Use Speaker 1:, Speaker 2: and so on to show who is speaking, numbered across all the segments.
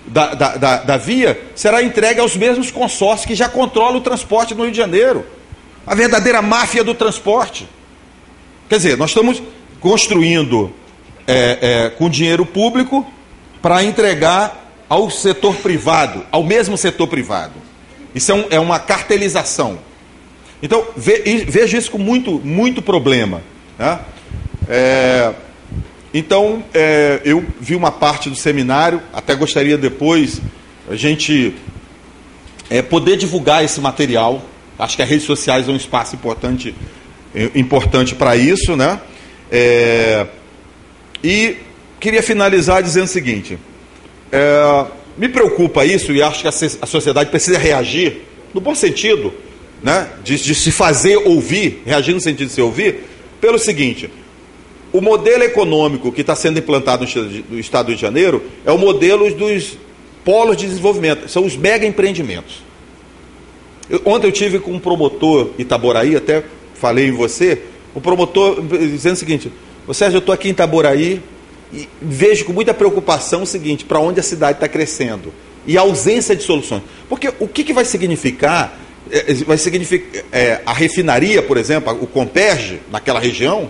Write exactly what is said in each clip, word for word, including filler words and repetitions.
Speaker 1: da, da, da, da via será entregue aos mesmos consórcios que já controlam o transporte no Rio de Janeiro. A verdadeira máfia do transporte. Quer dizer, nós estamos construindo é, é, com dinheiro público para entregar ao setor privado, ao mesmo setor privado. Isso é, um, é uma cartelização. Então, ve, vejo isso com muito, muito problema. Né? É, então, é, eu vi uma parte do seminário, até gostaria depois a gente é, poder divulgar esse material. Acho que as redes sociais é um espaço importante, importante para isso, né? É, e queria finalizar dizendo o seguinte, é, me preocupa isso e acho que a, a sociedade precisa reagir, no bom sentido, né? De, de se fazer ouvir, reagir no sentido de se ouvir, pelo seguinte, o modelo econômico que está sendo implantado no Estado do Rio de Janeiro é o modelo dos polos de desenvolvimento, são os mega empreendimentos. Eu, ontem eu tive com um promotor em Itaboraí, até falei em você, o promotor dizendo o seguinte, ô Sérgio, eu estou aqui em Itaboraí e vejo com muita preocupação o seguinte, para onde a cidade está crescendo e a ausência de soluções. Porque o que, que vai significar, é, vai significar é, a refinaria, por exemplo, o Comperge, naquela região,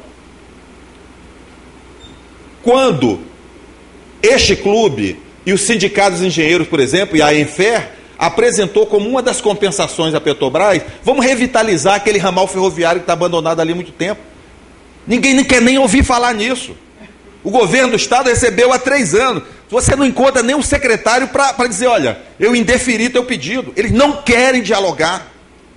Speaker 1: quando este clube e os sindicatos de engenheiros, por exemplo, e a Enfer, apresentou como uma das compensações à Petrobras, vamos revitalizar aquele ramal ferroviário que está abandonado ali há muito tempo. Ninguém nem quer nem ouvir falar nisso. O governo do Estado recebeu há três anos. Você não encontra nem um secretário para dizer, olha, eu indeferi teu pedido. Eles não querem dialogar.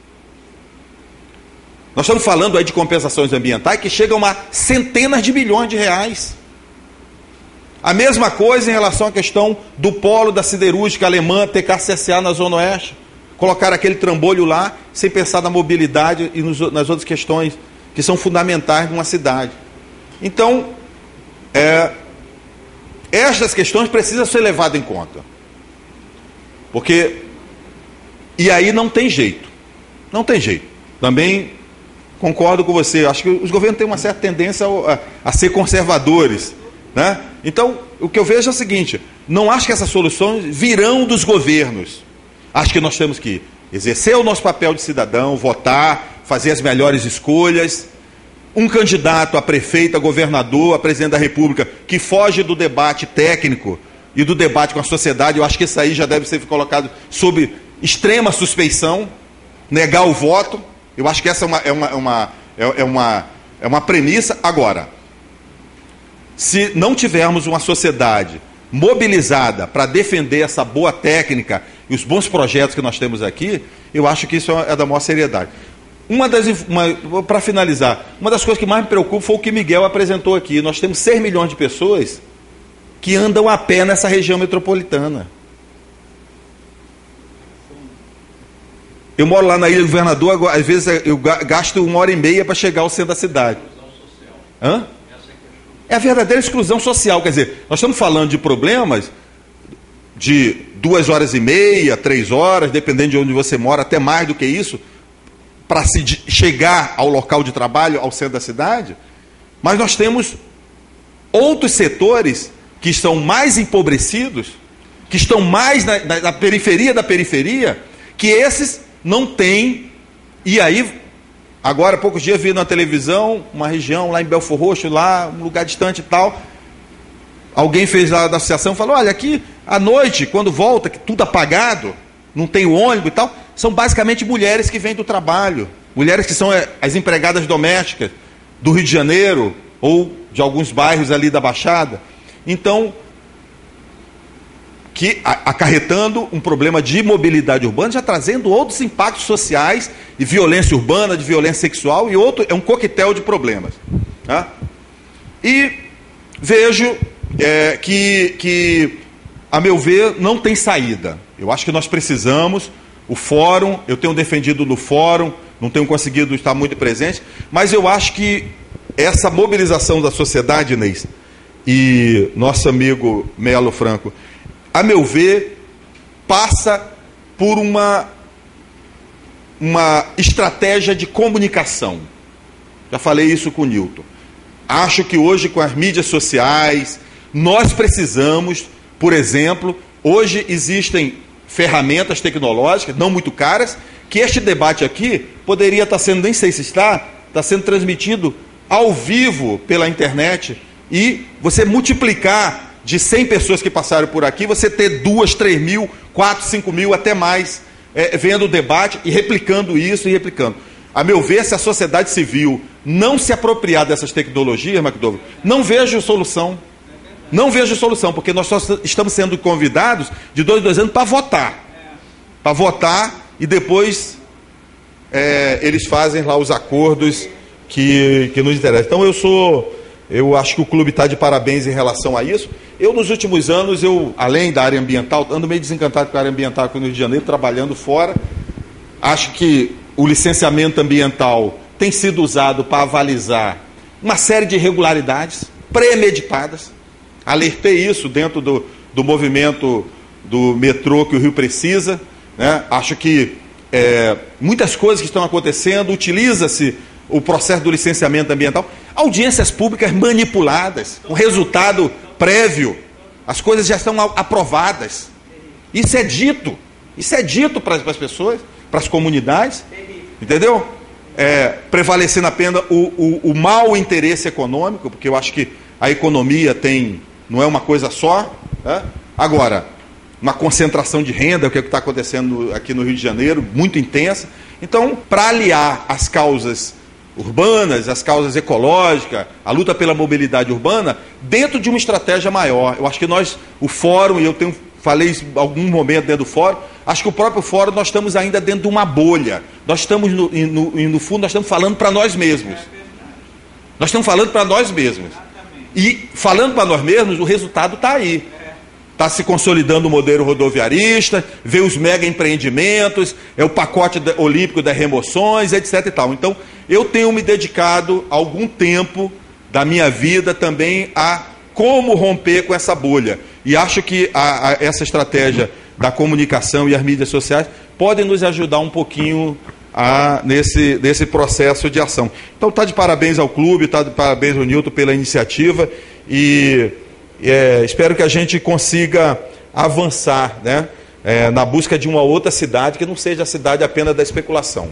Speaker 1: Nós estamos falando aí de compensações ambientais que chegam a centenas de milhões de reais. A mesma coisa em relação à questão do polo da siderúrgica alemã, T K C S A na Zona Oeste. Colocar aquele trambolho lá, sem pensar na mobilidade e nos, nas outras questões que são fundamentais numa cidade. Então, é, estas questões precisam ser levadas em conta. Porque, e aí não tem jeito. Não tem jeito. Também concordo com você. Acho que os governos têm uma certa tendência a, a ser conservadores, né? Então, o que eu vejo é o seguinte, não acho que essas soluções virão dos governos. Acho que nós temos que exercer o nosso papel de cidadão, votar, fazer as melhores escolhas. Um candidato a prefeito, a governador, a presidente da República, que foge do debate técnico e do debate com a sociedade, eu acho que isso aí já deve ser colocado sob extrema suspeição, negar o voto. Eu acho que essa é uma, é uma, é uma, é uma, é uma premissa. Agora, se não tivermos uma sociedade mobilizada para defender essa boa técnica e os bons projetos que nós temos aqui, eu acho que isso é da maior seriedade. Uma das, uma, para finalizar, uma das coisas que mais me preocupa foi o que Miguel apresentou aqui. Nós temos seis milhões de pessoas que andam a pé nessa região metropolitana. Eu moro lá na Ilha do Governador, às vezes eu gasto uma hora e meia para chegar ao centro da cidade. Hã? É a verdadeira exclusão social. Quer dizer, nós estamos falando de problemas de duas horas e meia, três horas, dependendo de onde você mora, até mais do que isso, para se chegar ao local de trabalho, ao centro da cidade. Mas nós temos outros setores que estão mais empobrecidos, que estão mais na, na, na periferia da periferia, que esses não têm. E aí, agora, há poucos dias, vi na televisão, uma região lá em Belfor Roxo, lá, um lugar distante e tal. Alguém fez lá da associação, falou, olha, aqui, à noite, quando volta, que tudo apagado, não tem o ônibus e tal, são basicamente mulheres que vêm do trabalho. Mulheres que são as empregadas domésticas do Rio de Janeiro, ou de alguns bairros ali da Baixada. Então, que acarretando um problema de mobilidade urbana, já trazendo outros impactos sociais, de violência urbana, de violência sexual, e outro, é um coquetel de problemas. Tá? E vejo é, que, que, a meu ver, não tem saída. Eu acho que nós precisamos, o fórum, eu tenho defendido no fórum, não tenho conseguido estar muito presente, mas eu acho que essa mobilização da sociedade, Inês, e nosso amigo Melo Franco, a meu ver, passa por uma, uma estratégia de comunicação. Já falei isso com o Nilton. Acho que hoje, com as mídias sociais, nós precisamos, por exemplo, Hoje existem ferramentas tecnológicas, não muito caras, que este debate aqui poderia estar sendo, nem sei se está, está sendo transmitido ao vivo pela internet, e você multiplicar de cem pessoas que passaram por aqui, você ter duas, três mil, quatro, cinco mil, até mais, é, vendo o debate e replicando isso e replicando. A meu ver, se a sociedade civil não se apropriar dessas tecnologias, McDowell, não vejo solução. Não vejo solução, porque nós só estamos sendo convidados de dois em dois anos para votar. Para votar e depois é, eles fazem lá os acordos que, que nos interessam. Então eu sou... Eu acho que o clube está de parabéns em relação a isso. Eu, nos últimos anos, eu, além da área ambiental, ando meio desencantado com a área ambiental aqui no Rio de Janeiro, trabalhando fora. Acho que o licenciamento ambiental tem sido usado para avalizar uma série de irregularidades premeditadas. Alertei isso dentro do, do movimento do metrô que o Rio precisa, né? Acho que é, muitas coisas que estão acontecendo, utiliza-se o processo do licenciamento ambiental, audiências públicas manipuladas, o resultado prévio, as coisas já estão aprovadas. Isso é dito, isso é dito para as pessoas, para as comunidades, entendeu? É, prevalecendo apenas o, o, o mau interesse econômico, porque eu acho que a economia tem, não é uma coisa só, né? Agora, uma concentração de renda, o que está acontecendo aqui no Rio de Janeiro, muito intensa. Então, para aliar as causas urbanas, as causas ecológicas, a luta pela mobilidade urbana, dentro de uma estratégia maior. Eu acho que nós, o fórum, e eu tenho, falei isso em algum momento dentro do fórum, acho que o próprio fórum, nós estamos ainda dentro de uma bolha. Nós estamos, no, no, no fundo, nós estamos falando para nós mesmos. Nós estamos falando para nós mesmos. E, falando para nós mesmos, o resultado está aí. Está se consolidando o modelo rodoviarista, vê os mega empreendimentos, é o pacote olímpico das remoções, etc e tal. Então, eu tenho me dedicado algum tempo da minha vida também a como romper com essa bolha. E acho que a, a, essa estratégia da comunicação e as mídias sociais podem nos ajudar um pouquinho a, nesse, nesse processo de ação. Então, está de parabéns ao clube, está de parabéns ao Nilton pela iniciativa e... É, espero que a gente consiga avançar, né, é, na busca de uma outra cidade que não seja a cidade apenas da especulação.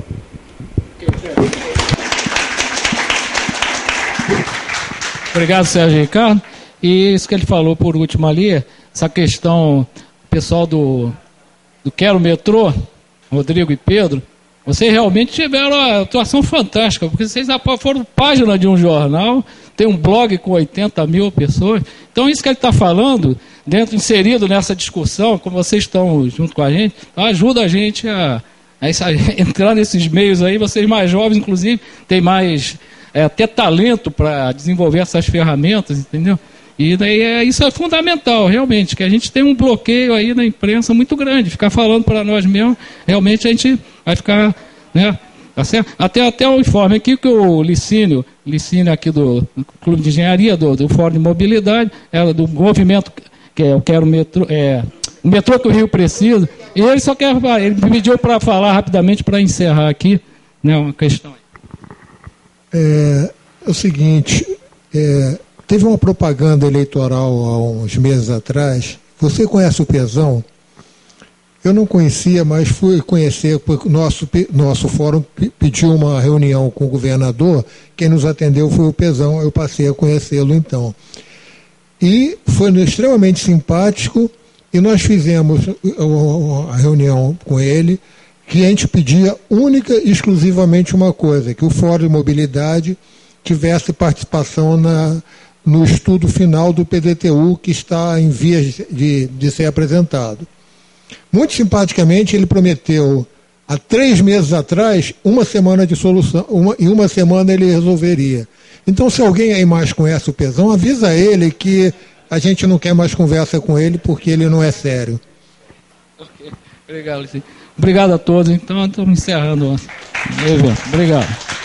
Speaker 2: Obrigado, Sérgio Ricardo. E isso que ele falou por último ali, essa questão, pessoal do, do Quero Metrô, Rodrigo e Pedro, vocês realmente tiveram uma atuação fantástica, porque vocês foram página de um jornal, tem um blog com oitenta mil pessoas. Então, isso que ele está falando, dentro, inserido nessa discussão, como vocês estão junto com a gente, ajuda a gente a, a, a entrar nesses meios aí. Vocês mais jovens, inclusive, têm mais, é, até talento para desenvolver essas ferramentas, entendeu? E daí é, isso é fundamental, realmente, que a gente tem um bloqueio aí na imprensa muito grande. Ficar falando para nós mesmos, realmente a gente vai ficar, né? Tá certo? Até, até o informe aqui que o Licínio, Licínio aqui do, do Clube de Engenharia, do, do Fórum de Mobilidade, ela, do movimento que é o Quero Metrô, é, o metrô que o Rio precisa, e ele só quer, ele me pediu para falar rapidamente para encerrar aqui, né, uma questão.
Speaker 3: É, é o seguinte, é, teve uma propaganda eleitoral há uns meses atrás. Você conhece o Pezão? Eu não conhecia, mas fui conhecer, porque o nosso, nosso fórum pediu uma reunião com o governador, quem nos atendeu foi o Pezão, eu passei a conhecê-lo então. E foi extremamente simpático, e nós fizemos a reunião com ele, que a gente pedia única e exclusivamente uma coisa, que o Fórum de Mobilidade tivesse participação na, no estudo final do P D T U, que está em vias de, de ser apresentado. Muito simpaticamente, ele prometeu, há três meses atrás, uma semana de solução, uma, em uma semana ele resolveria. Então, se alguém aí mais conhece o Pezão, avisa ele que a gente não quer mais conversa com ele, porque ele não é sério.
Speaker 2: Okay. Obrigado, Luciano. Obrigado a todos. Então, estamos encerrando o evento. Obrigado.